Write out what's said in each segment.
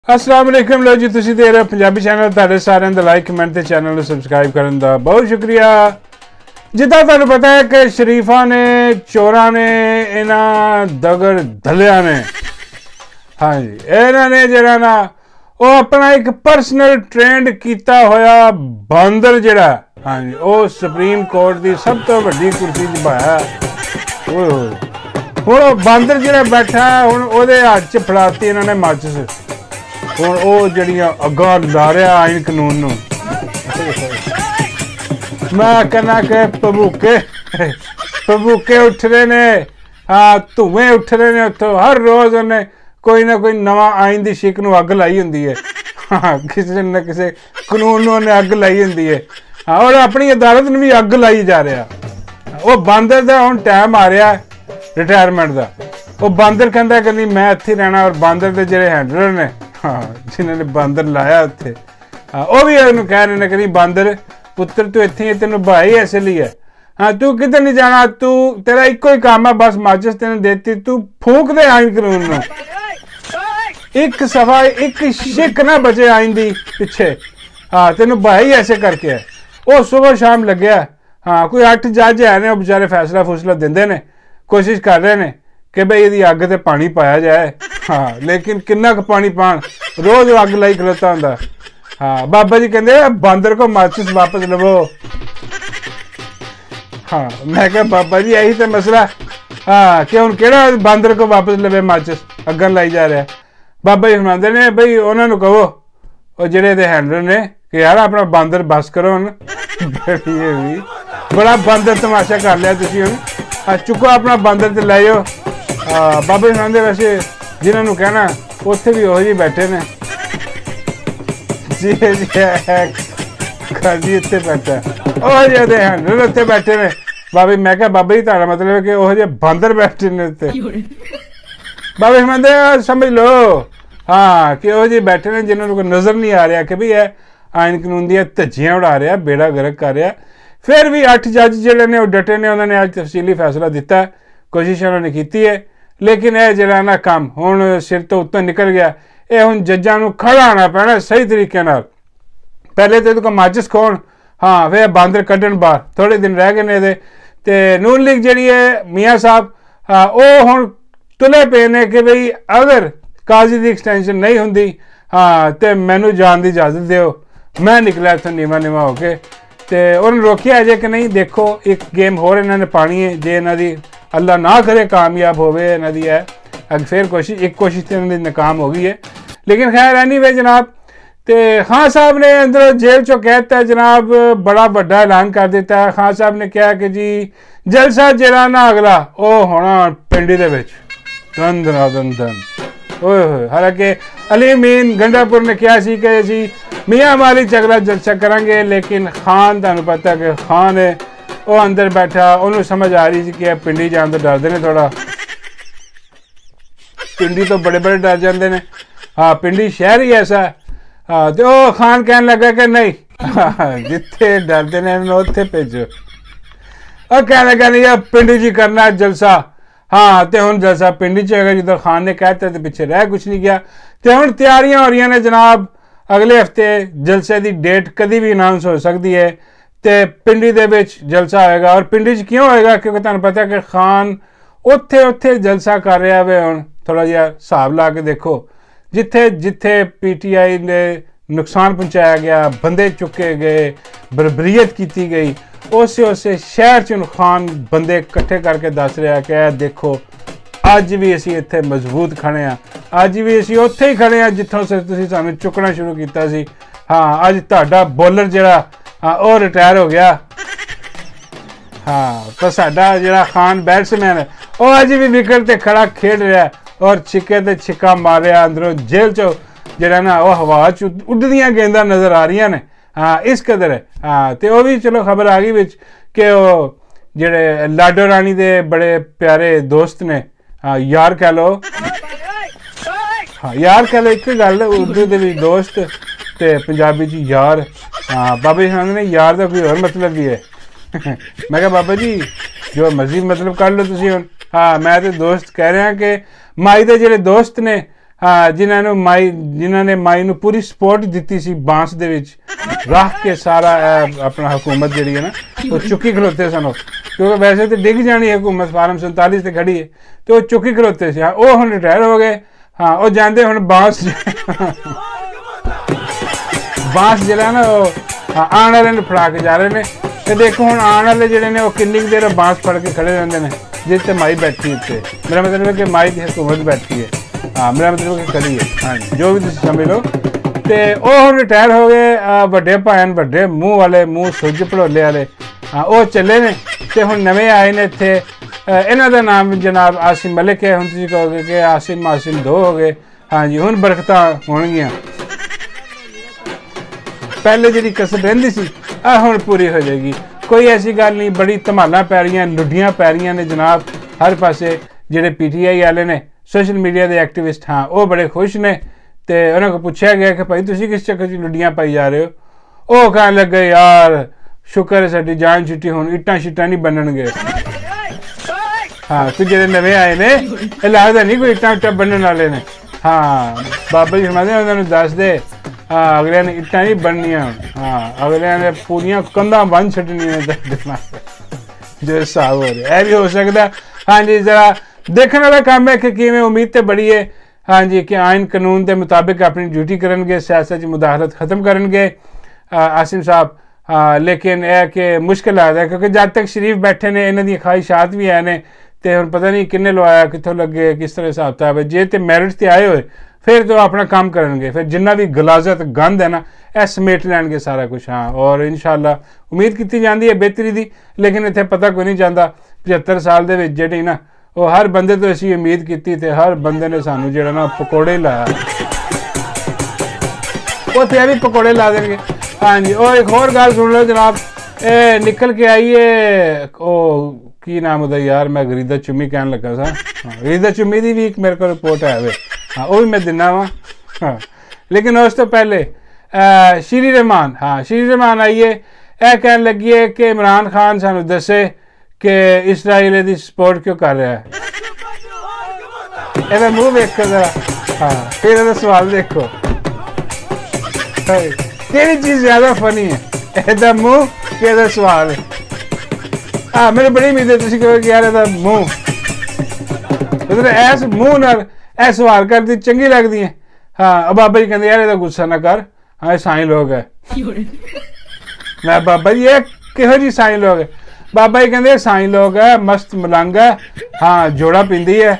अस्सलाम वालेकुम लो जी तुसी देख रहे हो पंजाबी चैनल तुहाडे सारिਆਂ ਦਾ ਲਾਈਕ ਕਮੈਂਟ ਤੇ ਚੈਨਲ ਨੂੰ ਸਬਸਕ੍ਰਾਈਬ ਕਰਨ ਦਾ ਬਹੁਤ ਸ਼ੁਕਰੀਆ। ਜਿੱਦਾਂ ਤੁਹਾਨੂੰ ਪਤਾ ਹੈ ਕਿ ਸ਼ਰੀਫਾਂ ਨੇ ਚੋਰਾਂ ਨੇ ਇਹਨਾਂ ਦਗੜ ਧਲਿਆਂ ਨੇ ਹਾਂਜੀ ਇਹਨਾਂ ਨੇ ਜਿਹੜਾ ਨਾ ਉਹ ਆਪਣਾ ਇੱਕ ਪਰਸਨਲ ਟ੍ਰੇਨਡ ਕੀਤਾ ਹੋਇਆ ਬਾਂਦਰ ਜਿਹੜਾ ਹਾਂਜੀ ਉਹ ਸੁਪਰੀਮ ਕੋਰਟ ਦੀ ਸਭ ਤੋਂ ਵੱਡੀ ਕੁਰਸੀ 'ਚ ਬਾਇਆ ਓਏ ਹੋਏ ਹੁਣ ਉਹ ਬਾਂਦਰ ਜਿਹੜਾ ਬੈਠਾ ਹੁਣ ਉਹਦੇ ਹੱਥ 'ਚ ਫੜਾਤੀ ਇਹਨਾਂ ਨੇ ਮਾਚਿਸ ਹੁਣ ਉਹ ਜਿਹੜੀਆਂ ਅੱਗਾਂ ਲਾ ਰਿਹਾ ਆਇਨ ਕਾਨੂੰਨ ਨੂੰ ਮੈਂ ਕਹਿੰਦਾ ਕਿ ਭਬੂਕੇ ਉੱਠ ਰਹੇ ਨੇ ਹਾਂ ਧੂਏ ਉੱਠ ਰਹੇ ਨੇ ਉੱਥੋਂ ਹਰ ਰੋਜ਼ ਉਹਨੇ ਕੋਈ ਨਾ ਕੋਈ ਨਵਾਂ ਆਇਨ ਦੀ ਸ਼ਿਕ ਨੂੰ ਅੱਗ ਲਾਈ ਹੁੰਦੀ ਹੈ ਹਾਂ ਕਿਸੇ ਨਾ ਕਿਸੇ ਕਾਨੂੰਨ ਨੂੰ ਉਹਨੇ ਅੱਗ ਲਾਈ ਹੁੰਦੀ ਹੈ ਹਾਂ ਔਰ ਆਪਣੀ ਅਦਾਲਤ ਨੂੰ ਵੀ ਅੱਗ ਲਾਈ ਜਾ ਰਿਹਾ ਉਹ ਬਾਂਦਰ ਦਾ ਹੁਣ ਟਾਈਮ ਆ ਰਿਹਾ ਰਿਟਾਇਰਮੈਂਟ ਦਾ ਉਹ ਬਾਂਦਰ ਕਹਿੰਦਾ ਕਿ ਨਹੀਂ ਮੈਂ ਇੱਥੇ ਰਹਿਣਾ ਔਰ ਬਾਂਦਰ ਦੇ ਜਿਹੜੇ ਹੈਂਡਲਰ ਨੇ हाँ जिन्होंने बंदर लाया उत्थे हाँ वो भी उन्होंने कह रहे हैं कि नहीं बंदर पुत्र तू इत्थे तेन भाई ऐसे लिए हाँ तू किधर नहीं जाना तू तेरा इको ही काम है बस माचिस तेन देती तू फूक दे आइन कानून में एक सफा एक शिक ना बचे आइन दी पिछे हाँ तेन भाई ऐसे करके है वो सुबह शाम लगे हाँ कोई 8 जज है ने बेचारे फैसला फूसला देंदे ने कोशिश कर रहे हैं कि भाई यदि अग ते पानी पाया जाए हाँ लेकिन किन्ना क पानी पान रोज अग लाई खलोता हुंदा हाँ बाबा जी कहते बंदर को माचिस वापस लवो हाँ मैं क्या बाबा जी यही तो मसला हाँ कि हुण किहड़ा बंदर को वापस लवे माचिस अगन लाई जा रहा बाबा जी फरमांदे ने भाई उन्होंने कहो वो जिहड़े दे हैंडलर ने कि यार अपना बंदर बस करो हुण बड़ा बंदर तमाशा कर लिया तुसीं हुण चुको अपना बंदर ते लै जाओ बाबा जी फरमांदे वैसे जिन्होंने कहना उत्थे भी ओही बैठे ने जी जी उत्थे बैठा ओह जे हैंडलर उत्थे बैठे ने बाबा मैं क्या बाबा जी तुहाडा मतलब है कि ओह जे बंदर बैठे ने उत्थे बाबा जी फरमांदे समझ लो हाँ कि ओह जे बैठे ने जिन्होंने कोई नज़र नहीं आ रहा कि भी है आइन कानून दी धज्जियां उड़ा रहा बेड़ा गर्क कर रहा फिर भी 8 जज जिहड़े ने डटे ने उन्होंने अज तफसीली फैसला दिता कोशिश उन्होंने की है लेकिन यह जरा ना काम हुण सिर तो उत्तों निकल गया ये हुण जज्जां नूं खड़ा होना पैना सही तरीके नाल पहले तो इहदे माचिस खोण हाँ फिर बांदर कड्ढण बाहर थोड़े दिन रह गए ने इहदे ते नून लीग जिहड़ी है मियाँ साहब वो हुण तुले पे ने कि बई अगर काजी दी एक्सटेंशन नहीं हुंदी हाँ तो मैनू जान दी इजाजत दिओ मैं निकलिया इत्थों नीवा नीवा हो के ते उन्होंने रोकिया अजे कि नहीं देखो एक गेम होर इन्होंने पानी है जे इन्हां दी अल्लाह ना करे कामयाब होवे इन्हां दी है अग फिर कोशिश एक कोशिश तो इन्हां दी नाकाम हो गई है लेकिन खैर एनीवे जनाब तो खान साहब ने अंदर जेल चो कहता है जनाब बड़ा बड़ा ऐलान कर दिता है खान साहब ने कहा कि जी जलसा जिहड़ा ना अगला वो होना पिंडी दे विच धन धन धन ओए होए हालांकि अली अमीन गंडापुर ने कहा सी कि जी मियाँ वाली अगला जलसा करांगे लेकिन खान तुहानूं पता कि खान है वो अंदर बैठा उन्होंने समझ आ रही थी कि पिंडी जान तो डरते हैं थोड़ा पिंडी तो बड़े बड़े डर जाते हैं हाँ पिंडी शहर ही ऐसा हाँ तो वो खान कहने लगा कि नहीं जिथे डरते हैं उत्थे भेजो और कहने लगा नहीं यार पिंडी जी करना जलसा हाँ तो हुण जलसा पिंडी च होगा जो खान ने कहता तो पिछे रह कुछ नहीं गया तो हुण तैयारियां हो रही ने जनाब अगले हफ्ते जलसे की डेट कभी भी अनाउंस हो सकती है तो पिंडी दे विच जलसा होएगा और पिंडी च क्यों होएगा क्योंकि तुहानूं पता कि खान उत्थे उत्थे जलसा कर रहा है हुण थोड़ा जिहा हिसाब ला के देखो जिथे जिथे PTI ने नुकसान पहुँचाया गया बंदे चुके गए बरबरीयत की गई उस शहर च खान बंदे इकट्ठे करके दस रहा कि देखो अज भी असीं इत्थे मजबूत खड़े हाँ अज भी असीं उत्थे ही खड़े हाँ जिथों तुसीं सानूं चुकना शुरू कीता सी हाँ अज तुहाडा बॉलर जिहड़ा हाँ वो रिटायर हो गया हाँ तो साडा जिहड़ा खान बैट्समैन है वह अज भी विकेट ते खड़ा खेड रहा और छिके ते छिक्का मार रहा अंदरों जेल चो जिहड़ा ना वो हवा च उड्डदियां गेंदां नज़र आ रही ने हाँ इस कदर है हाँ तो वह भी चलो खबर आ गई विच कि वो जिहड़े लाडो रानी दे बड़े प्यारे दोस्त ने हाँ यार कह लो हाँ यार कह लो एक गल उर्दू दे विच दोस्त ते पंजाबी च यार हाँ बाबा जी ने यार का कोई और मतलब भी है मैं क्या बाबा जी जो मर्जी मतलब कर लो तुसीं हुण हाँ मैं तो दोस्त कह रहा कि माई दे जिहड़े दोस्त ने हाँ जिन्होंने माई नूं पूरी सपोर्ट दी सी बांस दे विच रख के सारा अपना हुकूमत जी है ना वो चुकी खलोते सन क्योंकि वैसे तो डिग जानी है हुकूमत फार्म 47 से खड़ी है तो वो चुकी खलोते से हाँ वो हुण रिटायर हो गए हाँ वो जाते हुण बांस बांस जरा ना वो हाँ आने वाले ने फड़ा के जा रहे हैं तो देखो हुण आने वाले जिहड़े ने वो किन्नी देर बांस फड़ के खड़े रहंदे ने जिथे माई बैठी उत्ते मेरा मतलब है कि माई की हुकूमत बैठी है हाँ मेरा मतलब कि खड़ी है हाँ जो भी तुम समझ लो तो वो हम रिटायर हो गए बड़े भैन बड़े मूँह वाले मूँह सुज भड़ोले वाले हाँ वो चले ने तो हम नवे आए ने इत्थे इन्हां दा नाम जनाब आसिम मलिक है। हुण तुसीं कहोगे कि आसिम दो हो गए हाँ जी हुण बरकतां होणगीआं पहले जिहड़ी कसर रहिंदी सी हुण पूरी हो जाएगी कोई ऐसी गल नहीं बड़ी धमालां पै रहीआं लुड्डियां पै रहीआं ने जनाब हर पासे जिहड़े PTI वाले ने सोशल मीडिया के एक्टिविस्ट हाँ वो बड़े खुश ने तो उन्होंने को पूछा गया कि भाई तुसीं किस चक्कर च लुड्डियां पाई जा रहे हो वो कहने लगे यार शुक्र है साडी जान छुट्टी हुण इट्टां शिट्टां नहीं बनणगे हाँ तो जेडे नवे आए ने ये लगदा नहीं कोई इट्टां उट्टां बनण वाले ने हाँ बाबा जी फरमांदे उन्होंने दस दे हाँ अगलियां ने इट्टां नहीं बननियां हाँ अगलियां ने पूरियां कंधां बन छड्डनियां जो हिसाब हो रहा है भी हो सकदा हाँ जी जरा देखने वाला काम है कि किवें उम्मीद तो बड़ी है हाँ जी कि आइन कानून के मुताबिक अपनी ड्यूटी करेंगे सियासत मुदाखलत खत्म करेंगे आसिम साहब लेकिन यह कि मुश्किल आ है क्योंकि जब तक शरीफ बैठे ने इन्हां दी ख्वाहिशात भी है ने तो हुण पता नहीं किन्ने लवाया कित्थों लगे किस तरह हिसाब किताब है जे तो मैरिट से आए हुए फिर तो अपना काम करेंगे फिर जिन्ना भी गलाजत गंद है ना यह समेट लैणगे सारा कुछ हाँ और इंशाअल्लाह उम्मीद की जाती है बेहतरी की लेकिन इत्थे पता कोई नहीं जाता 75 साल दे विच जिहड़ी ना वो हर बंदे तो असीं उम्मीद की तो हर बंदे ने सानू जिहड़ा ना पकौड़े लाया उत्थे भी पकौड़े ला देंगे हाँ जी। और एक और गल सुन लो जनाब ए निकल के आई है ओ की नाम उदा यार मैं गरीदा चुम्मी कहन लगा सा हाँ गरीदा चुम्मी की भी एक मेरे को रिपोर्ट है वे हाँ वो भी मैं दिना वा हाँ लेकिन उस तो पहले श्री रहमान हाँ श्री रहमान आइए यह कह लगी है कि इमरान खान सानू दसे कि इसराइल की सपोर्ट क्यों कर रहा है ਇਹਦਾ ਮੂੰਹ ਵੇਖੋ जरा हाँ फिर ਇਹਦਾ सवाल देखो ਕਿਹੜੀ चीज़ ज़्यादा फनी है ਇਹਦਾ ਮੂੰਹ कि ਇਹਦਾ सवाल हाँ मेरी बड़ी उम्मीद है तुसीं कहोगे यार ਇਹਦਾ ਮੂੰਹ मतलब ऐस मूँह नाल ਇਹ सवाल करती चंगी लगती है हाँ बाबा जी कहते यार ਇਹਦਾ गुस्सा ना कर हाँ साईं लोग है मैं बाबा जी ये किहो जी साईं लोग है बाबा जी कहते साईं लोग है मस्त मलंग है हाँ जोड़ा पींदी है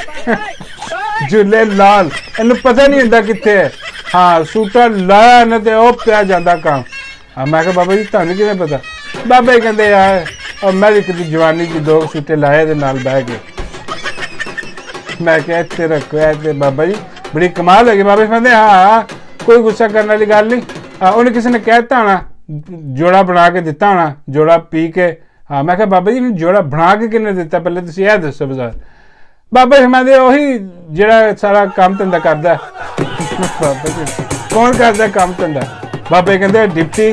झूले लाल इन्हू पता नहीं होंदा कित्थे है हाँ सूटा लाया ना तो पिया जाता काम हाँ मैं बाबा जी तुहानू किवें पता बाबा जी कहते यार और मैं एक दी जवानी की 2 सूटे लाए दे नाल बह के मैं क्या इत्थे रखो है बाबा जी बड़ी कमाल है बाबा जी कहते हाँ कोई गुस्सा करने वाली गल नहीं उन्हें किसी ने कहता होना जोड़ा बना के दिता होना जोड़ा पी के हाँ मैं क्या बाबा जी ने जोड़ा बना के किन्ने दिता पहले तुसीं यह दसो बाजार बाबा जी मैं उही जिहड़ा सारा काम धंधा करदा बाबा जी कौन करदा काम धंधा बाबा जी कहते डिप्टी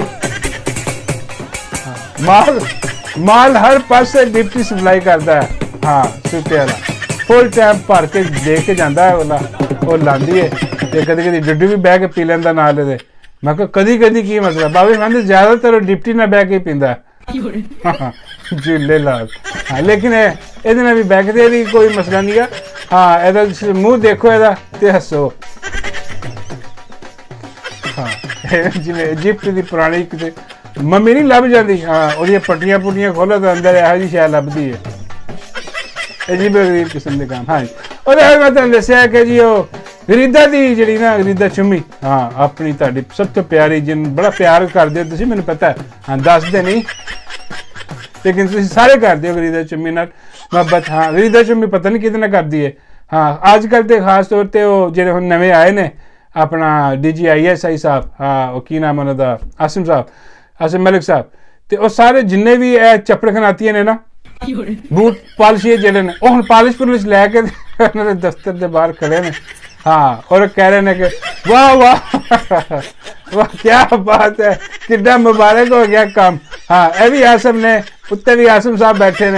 माल हर पासे डिप्टी सप्लाई करता है हाँ सूटे वाला फुल टाइम भर के दे के जाता है वाला वो लांदी है तो कभी कभी डुड्डू भी बह के पी लेंदा नाल इहदे मैं कभी कभी की मतलब बाबा जी कहते ज्यादातर डिप्टी ना बह के पींदा हाँ झूले लाल हाँ लेकिन ये भी बैठते भी कोई मसला नहीं है हाँ ए मूँह देखो एदा ते हसो हाँ जिवें इजिप्ट की पुरानी किते मम्मी नहीं लभ जाती हाँ वो पट्टियां पुट्टियां खोलो तो अंदर यहो जी शै लभदी है अजीब गरीब किस्म के काम हाँ जी। और मैं तुहानू दस्सिया कि जी वो गरीदा की जी ना गरीदा चुम्मी हाँ अपनी तुहाडी सब तो प्यारी जिन बड़ा प्यार करदे हो तुसीं मैनूं पता है हाँ दसदे नहीं लेकिन तुसीं सारे करदे हो गरीदा चुम्मी नाल मोहब्बत हाँ गरीदा चुम्मी पता नहीं कितने करदी है हाँ अजकल तो खास तौर पर वो जिहड़े हुण नवे आए ने अपना DGISI साहब हाँ वो की नाम उन्होंने आसिम साहब आसिम मलिक साहब तो वो सारे जिन्ने भी चप्पड़ खनातियां ने ना बूट पालिशिए जिहड़े ने हुण पालिश पुलिश लैके उन्होंने दफ्तर के बाहर खड़े ने हाँ और कह रहे हैं कि वाह वाह वाह क्या बात है कितना मुबारक हो गया काम हाँ यह भी आसम ने उत्ते भी आसम साहब बैठे ने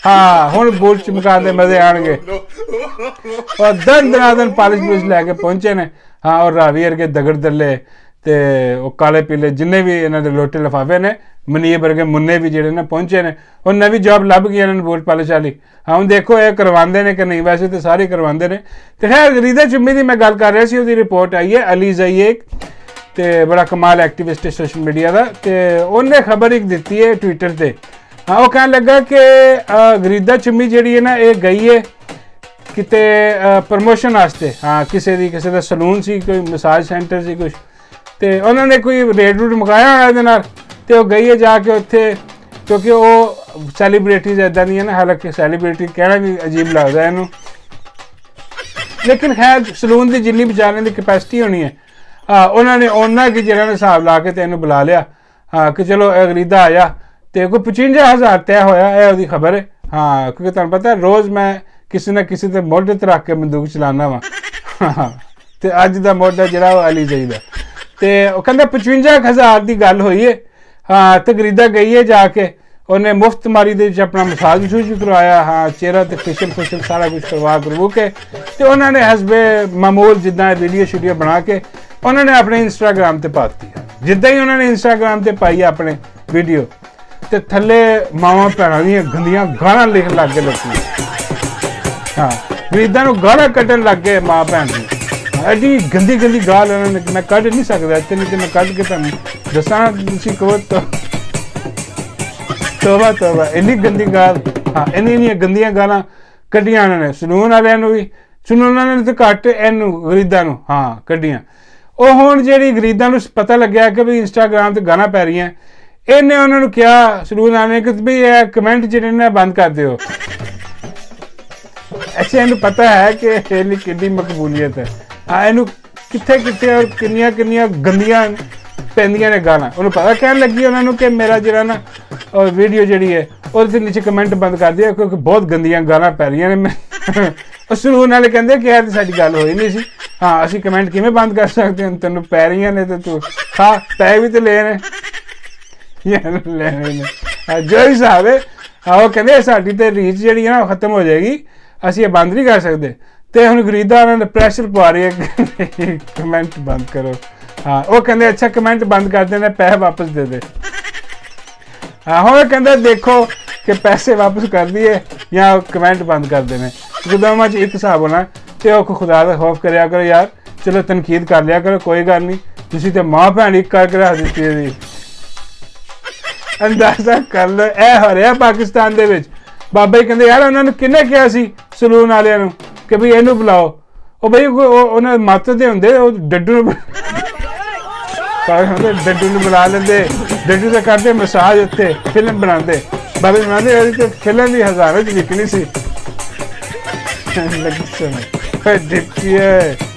हाँ हुण बूट चमका दे मजे आएंगे। और दिन दनादन पालिश पुलिश लैके पहुंचे ने। हाँ और रावी वर्गे दगड़ दल्ले ते वो काले पीले जिन्ने भी इन्हां दे लोटे लफाफे ने मनीब वर्गे मुन्ने भी जिहड़े ने पहुंचे ने और नवी जॉब लभ गई इन्हां नूं बूट पालिश वाली। हाँ हुण देखो ये करवांदे ने कि नहीं, वैसे तो सारे करवांदे ने। ते खैर गरीदा चुम्मी दी मैं गल कर रहा सी, ओहदी रिपोर्ट आई है अली ज़ईक ते बड़ा कमाल एक्टिविस्ट है सोशल मीडिया का, तो उन्हें खबर एक दी है ट्विटर पर। हाँ वो कहने लगा कि गरीदा चुम्मी जी है ना ये गई है किते प्रमोशन वास्ते। हाँ किसी का सलून सी, कोई मसाज सेंटर सी कुछ, तो उन्होंने कोई रेट रूट मुकाया होना तो गई है जाके उत्थे, क्योंकि वो सैलीब्रिटीज इदा दी ना, हालांकि सैलीब्रिटी कहना भी अजीब लगता है इनू, लेकिन खैर सलून की जिन्नी बेचारे की कैपेसिटी होनी है। हाँ उन्होंने उन्होंने कि जिन्होंने हिसाब ला के तेन बुला लिया। हाँ कि चलो गरीदा आया तो कोई 55,000 तय होया है उसकी खबर है। हाँ क्योंकि तुम पता है रोज़ मैं किसी ना किसी के मोढे ते रख के बंदूक चलाना वा। हाँ तो अज का मोढा जो अली ज़ईक दा, तो कहते 55,000 की गल हुई है। हाँ तो गरीदा गई है जाके उन्हें मुफ्त मारी दे अपना मसाज मसूज भी करवाया। हाँ चेहरा तो फेशियल फुशियल सारा कुछ करवा के तो उन्होंने हसबे मामूल जिदा वीडियो शूडियो बना के उन्होंने अपने इंस्टाग्राम पर पाती। जिदा ही उन्होंने इंस्टाग्राम पर पाई अपने वीडियो, तो थले मावां भैनों दी गंदियां गालां लिख लग गए लोग। हाँ गरीदा नूं गालां कड्ढन लग गए माँ भैन दी, एडी गंदी गंदी गाल उन्होंने, मैं कढ़ नहीं सकता इतने, नहीं तो मैं कढ़ के तुहानूं दसां तुसीं कहो तो तौबा तौबा इन्नी गंदी गाल। हाँ इन्नी गंदियां गालां कड्ढियां उन्होंने सलून वालियां नूं भी, सलून वालियां ने तो घट इनू गरीदा नूं हाँ कड्ढियां। ਉਹ ਹੁਣ ਜਿਹੜੀ ਗਰੀਦਾਂ ਨੂੰ ਪਤਾ ਲੱਗਿਆ ਕਿ ਵੀ ਇੰਸਟਾਗ੍ਰਾਮ ਤੇ ਗਾਣਾ ਪੈ ਰਹੀਆਂ, ਇਹਨੇ ਉਹਨਾਂ ਨੂੰ ਕਿਹਾ ਸਲੂਨ ਵਾਲੇ ਕਿ ਵੀ ਇਹ ਕਮੈਂਟ ਜਿਹੜੇ ਨੇ ਬੰਦ ਕਰ ਦਿਓ। ਐਸੇ ਇਹਨੂੰ ਪਤਾ ਹੈ ਕਿ ਇਹਦੀ ਕਿੰਨੀ ਮਕਬੂਲੀਅਤ ਹੈ। ਹਾਂ ਇਹਨੂੰ ਕਿੱਥੇ ਕਿੱਥੇ ਔਰ ਕਿੰਨੀਆਂ ਕਿੰਨੀਆਂ ਗੰਦੀਆਂ ਪੈਂਦੀਆਂ ਨੇ ਗਾਲਾਂ। ਉਹਨੂੰ ਪਤਾ ਕਹਿਣ ਲੱਗੀ ਉਹਨਾਂ ਨੂੰ ਕਿ ਮੇਰਾ ਜਿਹੜਾ ਨਾ ਵੀਡੀਓ ਜਿਹੜੀ ਹੈ ਉਹਦੇ ਨੀਚੇ ਕਮੈਂਟ ਬੰਦ ਕਰ ਦਿਓ ਕਿਉਂਕਿ ਬਹੁਤ ਗੰਦੀਆਂ ਗਾਲਾਂ ਪੈ ਰਹੀਆਂ ਨੇ। सलून वाले कहते कि यार साडी गल होई नहीं सी। हाँ असी कमेंट किवें बंद कर सकते हैं, तेन पै रही ने तो तू खा पै भी तो लेने जो हिसाब है। हाँ वो कहते साडी तो रीच जी है ना खत्म हो जाएगी, असी ये बंद नहीं कर सकते। तो हुण गरीदा उन्होंने प्रेशर पवा रही है कि कमेंट बंद करो। हाँ वो कहते अच्छा कमेंट बंद कर देने, पैसे वापस दे दे। हाँ हुण कहते देखो कि पैसे वापस कर दिए या कमेंट बंद कर देने, दोवां च एक हिसाब होना। तो खुदा का खौफ कराया करो यार, चलो तनकीद कर लिया करो, कोई गल नहीं। तुसीं ते मां भैन एक करके रख दित्ती है। अंदाजा कर लो ए हो रहा पाकिस्तान दे विच। बाबा जी कहते यार उन्होंने किन्ने कहा सी सलून वालियां नूं कि बई इहनूं बुलाओ, ਉਹ ਬਈ ਉਹਨਾਂ ਮੱਤ ਦੇ ਹੁੰਦੇ ਉਹ ਡੱਡੂ ਨੂੰ ਡੱਡੂ ਨੂੰ ਬੁਲਾ ਲੈਂਦੇ, ਡੱਡੂ ਤੇ ਕਰਦੇ ਮਸਾਜ ਉੱਤੇ ਫਿਲਮ ਬਣਾਉਂਦੇ, ਬਾਬੇ ਬਣਾਉਂਦੇ ਉਹਦੀ ਤੇ ਫਿਲਮ ਵੀ ਹਜ਼ਾਰਾਂ 'ਚ ਵਿਕਣੀ ਸੀ। ਲੱਗੀ ਸੁਣ ਦਿੱਤੀ ਹੈ।